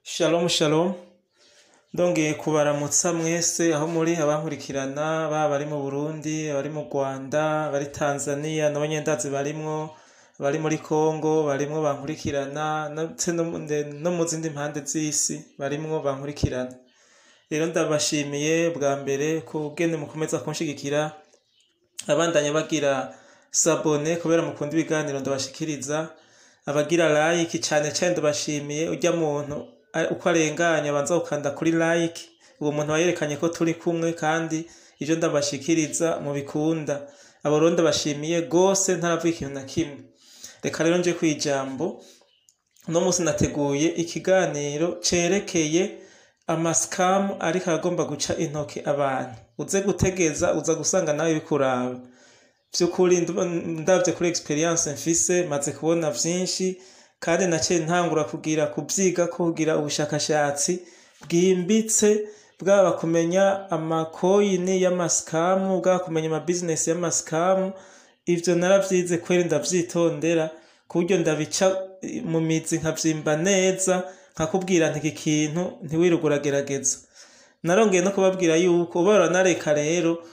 Shalom shalom. Ndongeye kubaramutsa mwese aho muri abankurikirana bari mu Burundi, bari mu Rwanda, bari Tanzania, n'abanyendazi barimwo, bari muri Congo, barimwo bankurikirana, no mu zindi mpande z'isi barimwo bankurikirana. Rero ndabashimiye bwa mbere kugene mukomeza kunshigikira, abandanya bagira sabone kubera mukunda ibiganiro ndabashikiriza, abagira like cyane ndabashimiye. Ujya muntu uko arenganya abanza ukanda kuri like, uwo muntu wayerekanye ko turi kumwe kandi ivyo ndabashikiriza mu bikunda. Abo rero ndabashimiye gose ntaravuga ikintu na kimwe. Reka rero nje kwijambo. No musi nateguye ikiganiro cerekeye amascam ariko agomba guca intoke abantu. Uze gutegeza uza gusanga nawe bikuraba. Vyukuri ndavye kuri experience mfise, maze kubona vyinshi kandi naciye ntangura kugira kubyiga, kugira ubushakashatsi bwimbitse, bwaba kumenya amakoyini y'amascam, bwaba kumenya ama business y'amascam. Ivyo naravyize kweri ndavyitondera kuburyo ndabica mu mizi nkavyimba neza, nkakubwira nti iki kintu ntiwirugura gerageza. Narongeye no kubabwira yuko ubara nareka rero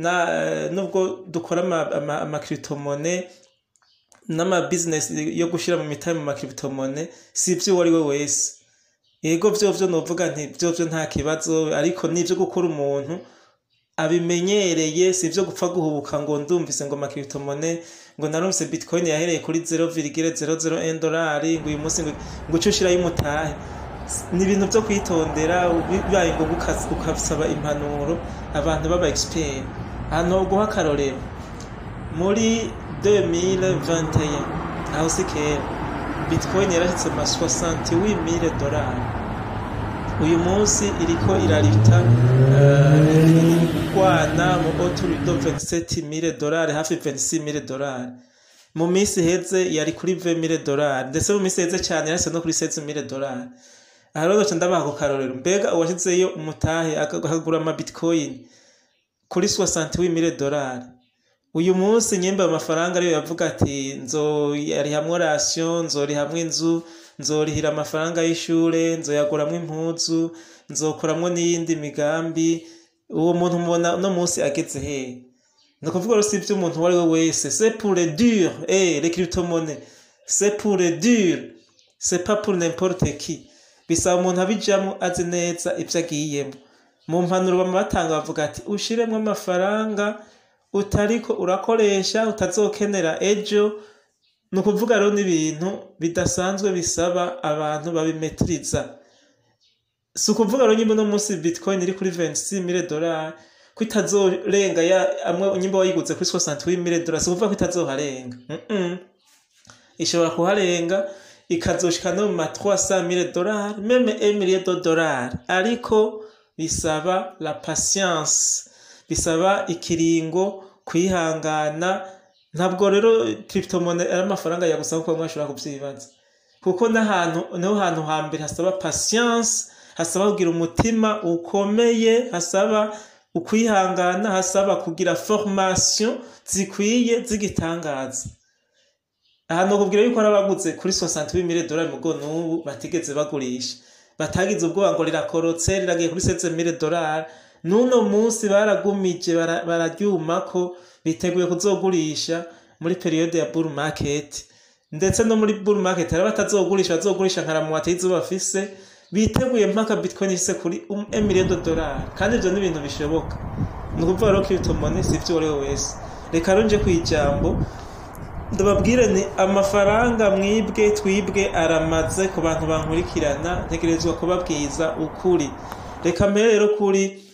nubwo dukora ama cryptomonnaies n'ama business yo gushira mu mitari mu cryptomonnaies, si vyo wari we wese. Yego vyo novuga nti vyo nta kibazo, ariko nivyo gukora umuntu abimenyereye, si vyo gupfa guhubuka ngo ndumvise ngo cryptomonnaies ngo narumvise bitcoin yahereye kuri 0,001 dolari ngo uyu munsi ngo ucushira y'umutahe. Ni ibintu byo kwitondera, bibaye ngo ukasaba impanuro abantu baba expert. Hano guha karorero muri 2021 aho sikera bitcoin yarashitse ma 68,000 dolari. Uyu munsi iriko irarita kwana mu autour de 27,000 dolari, hafi 26,000 dolari. Mu minsi heze yari kuri 20,000 dolari, ndetse mu minsi heze cyane yarase no kuri 16,000 dolari. Aha rero ndabaha ko karorero, mbega uwashizeyo umutahe akagura ama bitcoin kuri 68,000 dolari. Uyu munsi nyemba amafaranga ariyo yavuga ati nzoyarihamwe ration, nzorihamwe inzu, nzorihira amafaranga y'ishure, nzoyaguramwe impuzu, nzokoramwe n'iyindi migambi. Uwo muntu mubona no munsi ageze he? Nukuvuga rero si byo umuntu wari we wese. C'est pour les durs, les cryptomonnaies. C'est pour les durs. C'est pas pour n'importe qui. Bisaba umuntu abijamwe azi neza ivyo agiyemo. Mu mpanuro bamubatanga bavuga ati ushiremwe amafaranga utariko urakoresha utazokenera ejo. Nukuvuga rero n'ibintu bidasanzwe bisaba abantu babimetriza. Si ukuvuga rero nyimbo no munsi bitcoin iri kuri 26,000 dolari ko itazorenga amwe nyimbo wayiguze kuri 68,000 dolari, si ukuvuga ko itazoharenga. Ishobora kuharenga ikazoshika no mu 300,000 dolari, meme 1 million de dollars. Ariko bisaba la patience, bisaba ikiringo, kwihangana. Ntabwo rero cryptomonnaies ari amafaranga yagusaba ko mwashobora kubyibaza, kuko niho hantu hambere hasaba patience, hasaba kugira umutima ukomeye, hasaba ukwihangana, hasaba kugira formation zikwiye zigitangaza. Aha no kubwira yuko arabaguze kuri 68,000 dolari mugo n'ubu batigeze bagurisha, batagize ubwoba ngo rirakorotse riragiye kuri 16,000 dolari. Nuno munsi baragumije bararyuma ko biteguye kuzogurisha muri periode ya bull market, ndetse no muri bull market ara batazogurisha, bazogurisha nkaramuwate izuba bafise, biteguye mpaka bitcoin ifise kuri 1 million de dolari. Kandi ivyo n'ibintu bishoboka. Nukuvuga rero cryptomonnaies si vyo wari wese. Reka ronje kwijambo ndababwire ni amafaranga mwibwe twibwe aramaze ku bantu bankurikirana, ntegerezwa kubabwiza ukuri. Reka mbere rero kuri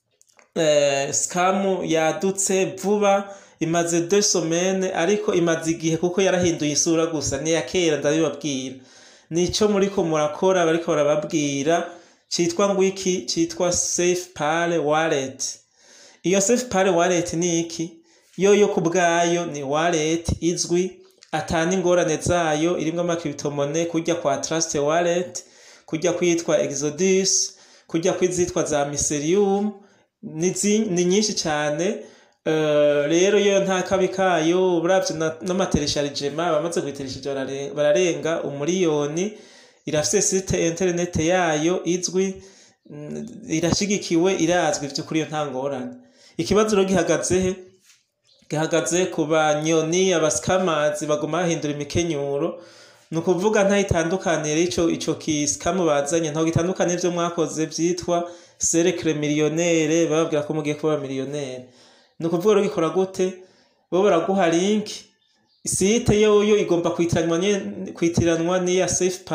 scam yadutse vuba, imaze 2 semaines, ariko imaze igihe kuko yarahinduye isura gusa, ni yakera ndabibabwira. Nico muriko murakora bariko barababwira, citwa ngwiki, citwa SAFEPAL wallet. Iyo SAFEPAL wallet ni iki? Yo kubwayo ni wallet izwi, atani ingorane zayo, irimwe ama cryptomonnaies, kujya kwa Trust wallet, kujya kwitwa Exodus, kujya kwizitwa za Mysterium, ni nyinshi cyane. Rero yo nta kabi kayo, uravye n'amateresharigema bamaze kwiteresha bararenga 1,000,000. irafise site internet yayo izwi, irashigikiwe, irazwi by'ukuri iyo ntangorane. Ikibazo rero gihagaze ku banyoni, abaskamazi baguma bahindura imikenyuro. Nukuvuga nta itandukanire ico kiskamu bazanye, ntaho gitandukanye ivyo mwakoze vyitwa cercle millionnaire, bababwira ko mugiye kuba millionnaire. Nukuvuga rero gikora gute? Bo baraguha link, site yoyo igomba kwitiranwa n'iya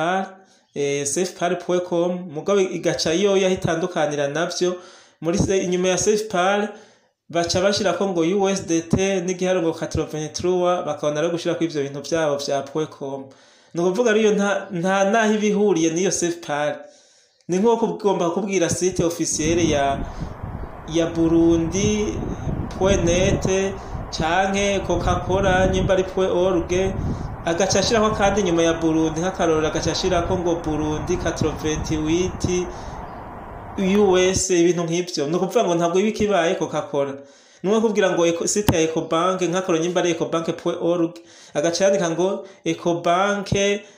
SAFEPAL.com, mugabo igaca yoyo ahitandukanira navyo. Muri inyuma ya SAFEPAL baca bashirako ngo USDT n'igiharuro 83, bakabona rero gushirako ivyo bintu vyabo vya .com. Nukuvuga rero nta naho ibihuriye n'iyo SAFEPAL. Ni nko kugomba kubwira site officielle ya Burundi.net canke Coca-Cola nyimba ari .org, agaca ashirako kandi nyuma ya Burundi nk'akarorero agaca ashirako ngo Burundi 88 US, ibintu nk'ivyo. Nukuvuga ngo ntabwo ibi kibaye Coca-Cola. Numwe kubwira ngo site ya Ecobank nk'akarorero nyimba ari ecobank.org, agaca yandika ngo Ecobank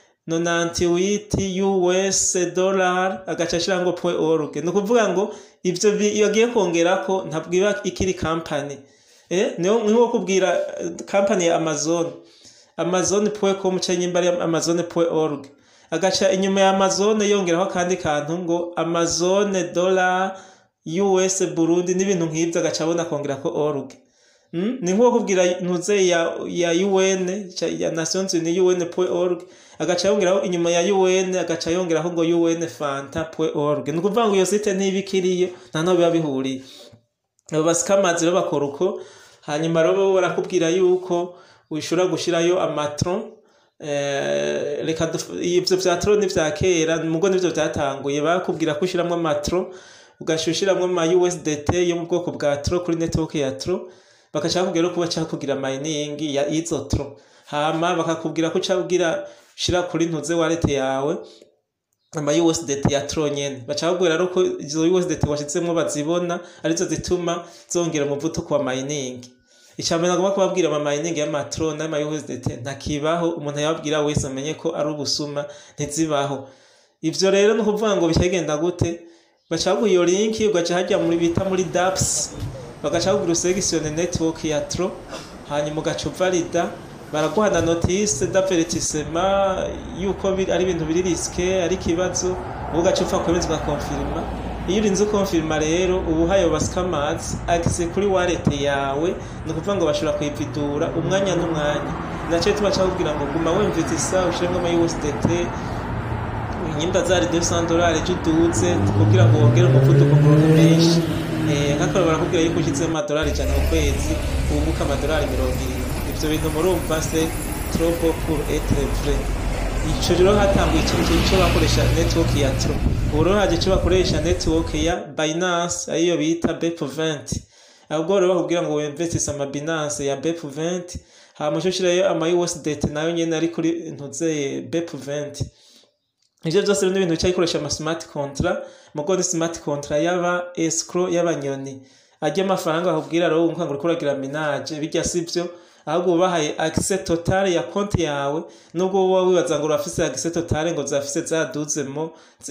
98 US dollar, agaca ashira ngo .org. Nukuvuga ngo ivyo yagiye kongerako ntabwo iba ikiri company. Niho kubwira company ya Amazon.com canke nyimba ari Amazon.org, agaca inyuma ya Amazon yongeraho kandi kantu ngo Amazon dollar US Burundi n'ibintu nk'ivyo, agaca abona kongerako org. Ni nko kubwira ntuze ya UN ya Nations Unies UN.org, agaca yongeraho inyuma ya UN, agaca yongeraho ngo UN Fanta.org. Nukuvuga ngo iyo site ntibikiriye, nta no biba bihuriye. Abo baskamazi rero bakora uko, hanyuma rero barakubwira yuko wishura gushirayo amatron. Reka ivyo vya tron ni vya kera, mugo nivyo vyatanguye. Bakubwira ko ushiramwe amatron, ugashushyiramwe ama USDT yo mu bwoko bwa tro kuri network ya tro, bakashaka kubwira ko bacha kugira mining ya izo tro. Hama bakakubwira ko ucagira shira kuri ntuze wallet yawe ama USDT ya tro nyene, bacakubwira rero ko izo USDT washizemo bazibona arizo zituma zongera umuvuduko wa mining. Icambere nagomba kubabwira ama mining ya matron n'ama USDT ntakibaho, umuntu yababwira wese amenye ko ari ubusuma, ntizibaho. Ivyo rero no kuvuga ngo bishagenda gute? Bacaguha iyo link ugaca hajya muri bita muri dApps, bagacaguha selection network ya tro, hanyuma ugaca valida, baraguha na notice d'avertissement yuko ari ibintu biri risque, ari kibazo, ugaca upfa kwemezwa confirma. Iyo urinze confirma rero ubuhaye baskamazi access kuri wallet yawe, no kuvuga ngo bashobora kwividura umwanya n'umwanya. Nace tubacakubwira ngo guma wemvitisa ushiremo ama USDT nyimba zari $200 juduze kugira ngo wongere umuvuduko ku menshi. Nk'akora barakubwira yuko ushitse $100 cyane mu kwezi ubunguka $20. Ivyo bintu murumva c'est trop beau pour être vrai. Ico rero hatanguye ikintu cyo bakoresha network ya tro. Uro haje cyo bakoresha network ya Binance ayo bita BEP20. Ahubwo rero bakubwira ngo wemvestise ama Binance ya BEP20, hama ushirayo ama USDT nayo nyene ari kuri ntuze BEP20. Ivyo byose rero n'ibintu cyayikoresha ama smart contract, mugo ni smart contract yaba escrow y'abanyoni. Ajya amafaranga bakubwira rero ngo uriko uragira minage, bijya sivyo, ahubwo bahaye access total ya konti yawe, nubwo wowe wibaza ngo urafise access total ngo zafise zaduzemo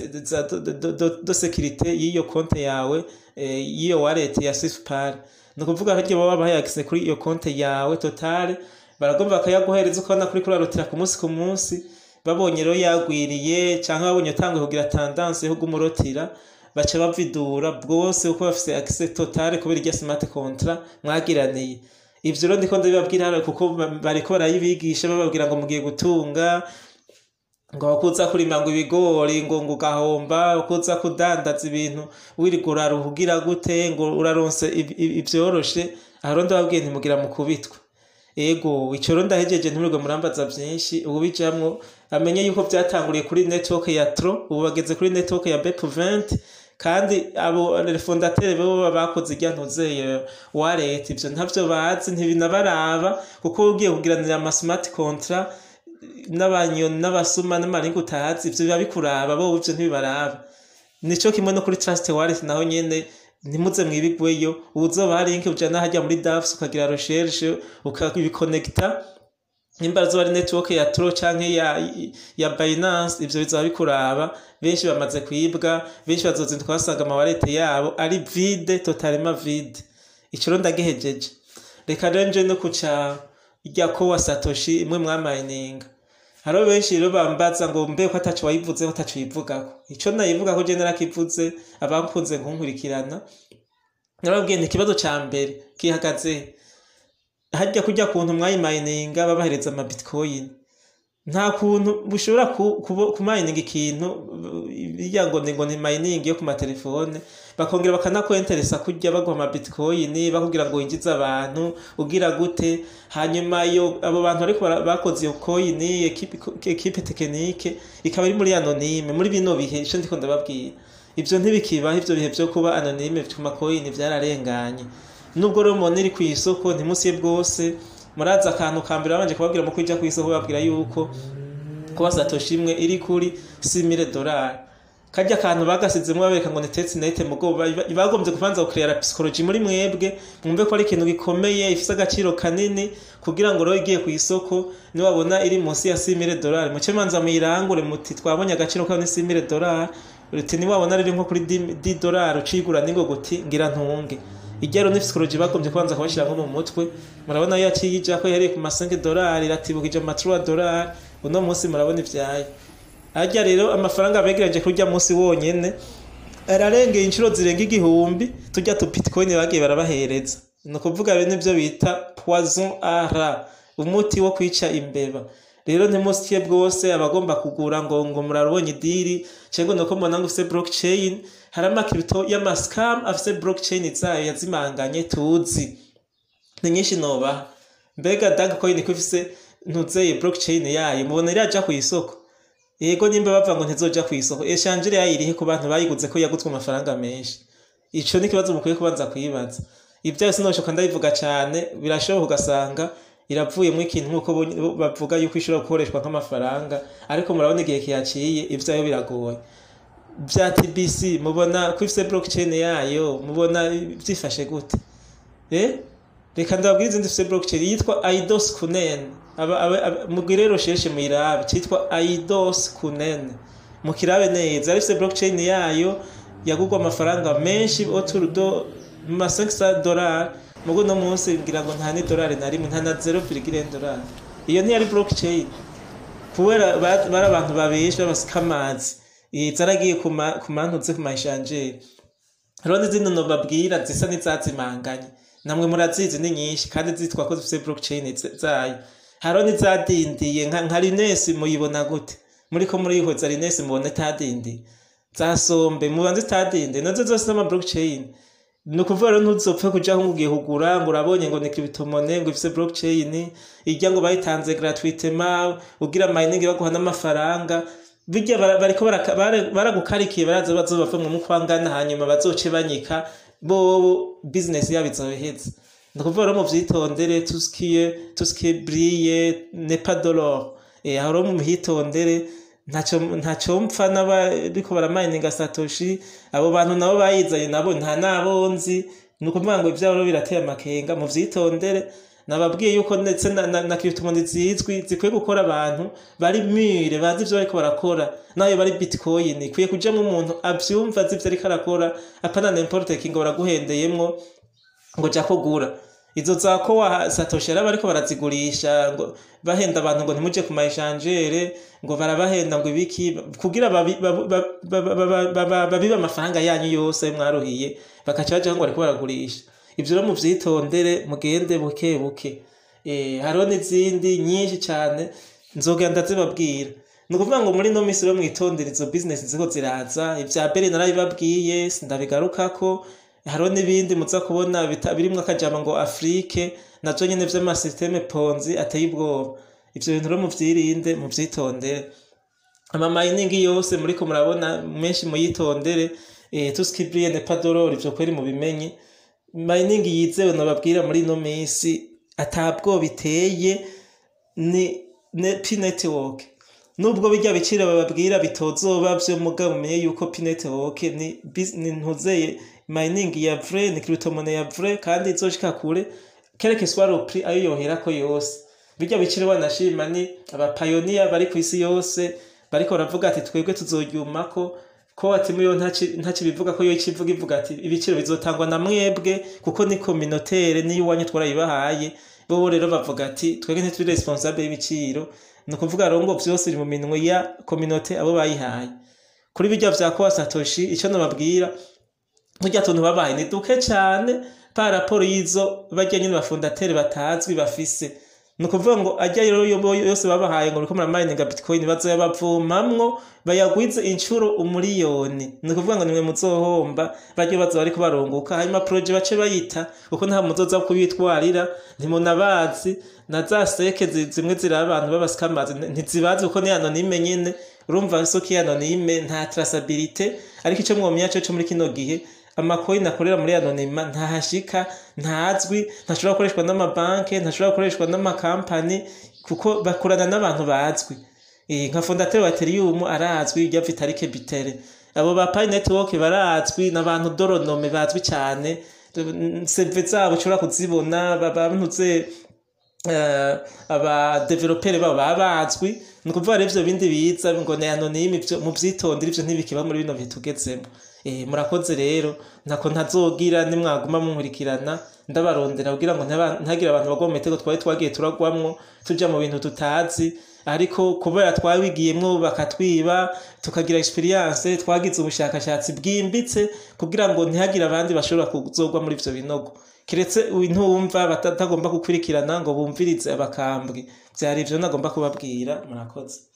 do security y'iyo konti yawe, iyo wallet ya SAFEPAL. Nukuvuga ko baba bahaye access kuri iyo konti yawe total, baragomba bakayaguhereza ukabona kuri kurarutira ku munsi, babonye rero yagwiriye canke babonye utanguye kugira tendance yo gumurotira, baca bavidura bwose uko bafise access total kubera irya smart contract mwagiraniye. Ivyo rero ndiko ndabibabwira hano kuko bariko barayibigisha, bababwira ngo mugiye gutunga, ngo wakuza kurima ngo ibigori, ngo ugahomba, ukuza kudandaza ibintu wirigura ruhugira gute, ngo uraronse ivyoroshe. Aho ndababwiye ntimugira mu kubitwa. Ego ico rero ndahejeje ntimurirwe murambaza byinshi, ubu bijamwo amenye yuko byatanguriye kuri network ya tro, ubu bageze kuri network ya BEP20, kandi abo fondateur bo bakoze irya ntuze wallet. Ivyo ntavyo bazi, ntibinabaraba kuko ugiye kugiranira ama smart contract n'abanyoni n'abasuma n'amaringo utazi, ivyo biba bikuraba, bo ivyo ntibibaraba. Nico kimwe no kuri trust wallet naho nyene ntimuze mwibigweyo, uzoba hari link ujana hajya muri dApps ukagira recherche ukabiconnecta, nimba zo ari network ya Tro canke ya Binance, ivyo bizaba bikuraba. Benshi bamaze kwibwa, benshi bazozinduka basanga ama wallet yabo ari vide, totalement vide. Ico ndagihejeje. Reka renje no kuca irya ko wa Satoshi imwe mwamining. Haro benshi rero bambaza ngo mbe ko atacu wayivuze ko atacu yivugako. Ico nayivuga ko je narakivuze abankunze nkunkurikirana. Narabwiye ni kibazo ca mbere kihagaze hajya kujya kuntu mwayimayininga babahereza ama bitcoin. Nta kuntu bushobora kumayininga ikintu bijya ngo ni mining yo ku matelefone bakongera bakanakwenteresa kujya bagwa ama bitcoin bakubwira ngo winjiza abantu ugira gute, hanyuma yo abo bantu ariko bakoze iyo coin equipe technique ikaba iri muri anonyme muri bino bihe ico ndiko ndababwira. Ivyo ntibikibaho, ivyo bihe byo kuba anonyme ku macoin vyararenganye. Nubwo rero umuntu iri ku isoko ntimusiye bwose, muraza akantu kambere babanje kubabwira mu kwija ku isoko babwira yuko kuba Satoshi imwe iri kuri $6,000. Kajya akantu bagasizemwe babereka ngo ni testnet mugo bagombye kubanza gucreate psychology muri mwebwe mwumve ko ari ikintu gikomeye ifise agaciro kanini kugira ngo rero igiye ku isoko ni wabona iri munsi ya $6,000 muce manza muyirangure muti twabonye agaciro ka $6,000 uti ni wabona riri nko kuri $10 ucigura ningo guti ngira ntunge. Igero ni psychology bagombye kwanza kubashira nko mu mutwe. Murabona yakiyija ko yari ku $5 iratibukije ama $3 uno munsi murabona ivyaye. Ajya rero amafaranga begereje kurya munsi wonyene ararengeye inshuro zirenga 1000 tujya tu bitcoin bagiye barabahereza. No kuvuga rero nivyo bita poison à rat, umuti wo kwica imbeba. Rero ntimusiye bwose abagomba kugura ngo murarubonye idiri cyengo nuko mbona ngo ufise blockchain harama crypto ya scam afise blockchain zayo yazimanganye tuzi ni nyinshi noba. Mbega Dogecoin ko ifise ntuzeye blockchain yayo mubona iraja ku isoko. Yego nimba bava ngo ntizoja ku isoko echange yayirihe ku bantu bayiguze ko yagutwe amafaranga menshi. Ico ni kibazo mukwiye kubanza kwibaza. Ibyo sinoshoka ndabivuga cyane birashoboka ugasanga iravuye mu ikintu nkuko bavuga yuko ishobora gukoreshwa nk'amafaranga, ariko murabona igihe kiyaciye ivyayo biragoye. Bya TBC mubona ko ifise blockchain yayo mubona byifashe gute? Reka ndabwiriza ndifise blockchain yitwa Aidos Kunen. Mugire recherche muyirabe cyitwa Aidos Kunen. Mukirabe neza ifise blockchain yayo yagugwa amafaranga menshi oturudo ma $500 mugo no munsi ngira ngo nta $1 na rimwe nta na $0.1. Iyo ntiyari blockchain kubera bara abantu babesha basikamazi zaragiye kumantuze ku mashanjeri. Rero zino no babwira zisa n'izazimanganye namwe murazizi ni nyinshi kandi zitwa ko zifise blockchain zayo. Haro nizadindiye nka Lines muyibona gute muri ko muri yihoza Lines mubone tadindi zasombe mubanze tadinde nazo zose ama blockchain. Nukuvuga rero ntuzopfe kuja ngo ugiye kugura ngo urabonye ngo ni cryptomonnaies ngo ifise blockchain ijya ngo bayitanze gratuitement ugira mining baguha n'amafaranga bijya bariko baragukarikiye baraza bazobava mu kwangana hanyuma bazoce banyika bo business yabizobeheza. Nukuvuga rero mu vyitondere tuskiye brille ne pas dollar haro mu hitondere ntaco mpfa n'abariko baramininga Satoshi. Abo bantu nabo bayizanye nabo nta nabonzi nukuvuga ngo ivyaro birateye amakenga mu vyitondere. Nababwiye yuko ndetse na cryptomonnaies zizwi zikwiye gukora abantu bari mire bazi ivyo bariko barakora nayo bari bitcoin ikwiye kuja mu muntu avyumva zivyo ariko arakora apana n'importe kingo baraguhendeyemwo ngo ja kugura izo zako wa Satoshi ara bariko barazigurisha ngo bahenda abantu ngo ntimuje ku mayishangere ngo barabahenda ngo ibiki kugira babiba amafaranga yanyu yose mwaruhiye bakaca baje ngo bariko baragurisha. Ivyo rero mu vyitondere mugende buke buke. Hariho n'izindi nyinshi cyane nzogenda zibabwira. Nukuvuga ngo muri no misi rero mwitondere izo business ziko ziraza ivya bere narabibabwiye sindabigarukako. Hariho n'ibindi muza kubona birimwo akajama ngo Afrique nazo nyene vy'ama systeme ponzi ateye ubwoba. Ivyo bintu rero mu vyirinde mu vyitondere. Ama mining yose muri ko murabona menshi muyitondere tuskibrie ne padorori byo kweri mu bimenye. Mining yizewe nababwira muri no misi atabwo biteye ni P-network. Nubwo bijya bicira bababwira bitozoba byo mugabo umenye yuko P-network ni ntuzeye mining ya vrai ni cryptomonnaies ya vrai kandi izoshika kure quelque soit le prix ayo yohera ko yose. bijya biciro wanashima ni abapayoniya bari ku isi yose bariko baravuga ati twebwe tuzoryumako ko ati muyo ntaci bivuga ko yo ikivuga ivuga ati ibiciro bizotangwa na mwebwe kuko ni communautaire ni iwanyu twarayibahaye bo rero bavuga ati twebwe ntituri responsable y'ibiciro no kuvuga rongo byose biri mu minwe ya communauté abo bayihaye kuri bijya vya kwa Satoshi ico no babwira burya tuntu babaye ni duke cyane par rapport yizo bajya nyine bafondateur batazwi bafise no kuvuga ngo ajya yose babahaye ngo uriko mining bitcoin bazoya bavomamwo bayagwize incuro umuriyoni no kuvuga ngo nimwe muzohomba bajye bazo ariko barongoka hanyuma project bace bayita kuko nta muzoza kubitwarira ntimunabazi na za seke zimwe zira abantu babaskamazi ntizibazi uko ni anonyme nyene urumva soki anonyme nta traceability ariko ico mwomenya cyo muri kino gihe amacoin akorera muri anonyma ntahashika ntazwi ntashobora gukoreshwa n'amabanke ntashobora gukoreshwa n'amakampani kuko bakorana n'abantu bazwi nka fondateur wa Ethereum arazwi ya Vitalik Buterin abo ba Pi network barazwi n'abantu doronome bazwi cyane server zabo ushobora kuzibona babantuze aba developer babo babazwi no kuvuga revyo bindi biza ngo ne anonyme mu byitondera ivyo ntibikiba muri bino bitugezemo murakoze rero ntako ntazogira nimwaguma munkurikirana ndabarondera kugira ngo ntagira abantu bagwa mu metego twagiye turagwamwo tuja mu bintu tutazi ariko kubera twabigiyemwo bakatwiba tukagira experience twagize ubushakashatsi bwimbitse kugira ngo ntihagira abandi bashobora kuzogwa muri ivyo binogo kiretse intumva batagomba gukurikirana ngo bumvirize abakambwe byari ivyo nagomba kubabwira murakoze.